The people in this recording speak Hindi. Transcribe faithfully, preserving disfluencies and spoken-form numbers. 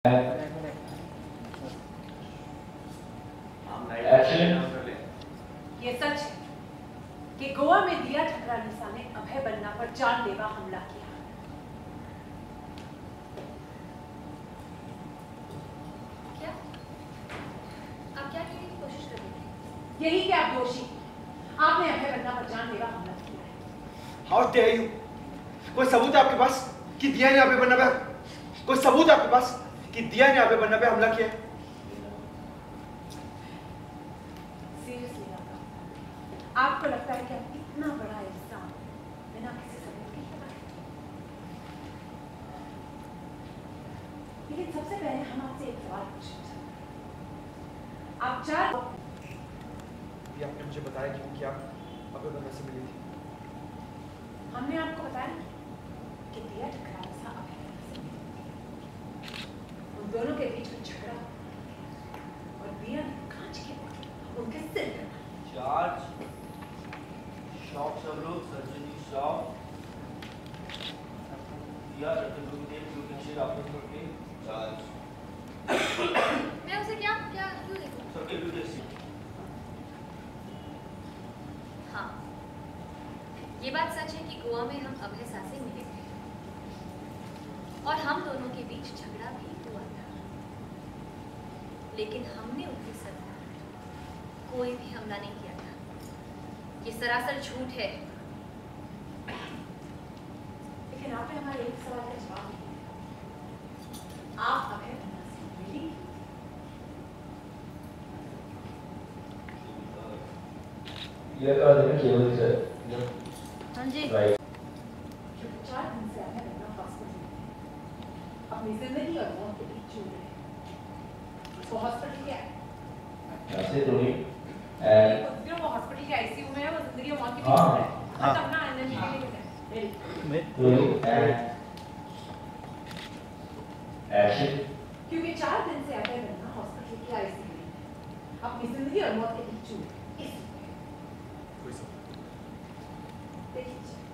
ये सच है कि गोवा में दिया ठकरानिसा ने अभय बन्ना पर जानलेवा हमला किया। क्या? आप क्या कहने की कोशिश कर रहे हैं? यही कि आप दोषी, आपने अभय बन्ना पर जानलेवा हमला किया है। How dare you? कोई सबूत है आपके पास कि दिया ने अभय बन्ना पे कोई सबूत है आपके पास कि दिया ने अभय बन्ना पे हमला किया है? सीरियसली आपको लगता है कि आप इतना बड़ा इल्जाम बिना किसी सबूत के लगाए? लेकिन सबसे पहले हम आपसे एक सवाल पूछना चाहते हैं। आप चार ये आपने मुझे बताया कि वो क्या अभय बन्ना से मिली थी। हमने आपको बताया कि दिया ठकरानिसा अभय बन्ना से मिली थी। उन दोनों के बीच में झगड़ा और दिया ने कांच के बोतल उनके सिर पर मारी। चार्ज शॉक सब लोग सर्जरी शॉक या लोग देख लोकेशन आपस में चार्ज मैं उसे क्या क्या क्यों देखूं? सबके लोकेशन। हाँ, ये बात सच है कि गोवा में हम अभय से मिले थे और हम दोनों के बीच झगड़ा भी हुआ था, लेकिन हमने उनके सर पर कोई भी हमला नहीं किया था। ये सरासर झूठ है। लेकिन आपने हमारे एक सवाल का जवाब नहीं दिया। आप अभय बन्ना से मिली? ये तो है केवल सर। हाँ जी। राइट। क्योंकि चार दिन से अभय बन्ना हॉस्पिटल में है। अपनी जिंदगी और मौत के बीच जूझ रहे हैं। उसको हॉस्पिटल क्या है? ऐसे तो नहीं। वो वो हॉस्पिटल के आईसीयू में है, वो जिंदगी और मौत के बीच जूझ रहा है। हाँ। तब ना अंदर निकलने के लिए। मैं तो ऐसे क्योंकि चार दिन से अभय बन्ना हॉस्पिटल के आईसीयू में है। अपनी जिंदगी और मौत के बीच जूझ रहे हैं। देखिए